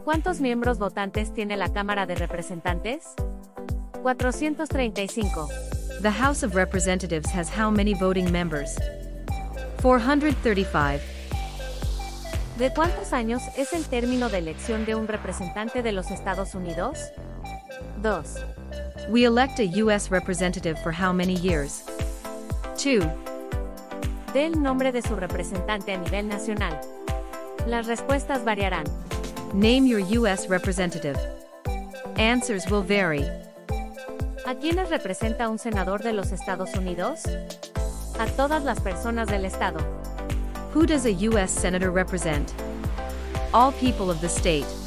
¿Cuántos miembros votantes tiene la Cámara de Representantes? 435. The House of Representatives has how many voting members? 435. ¿De cuántos años es el término de elección de un representante de los Estados Unidos? 2. We elect a U.S. representative for how many years? 2. Dé el nombre de su representante a nivel nacional. Las respuestas variarán. Name your U.S. representative. Answers will vary. ¿A quiénes representa un senador de los Estados Unidos? A todas las personas del estado. Who does a U.S. senator represent? All people of the state.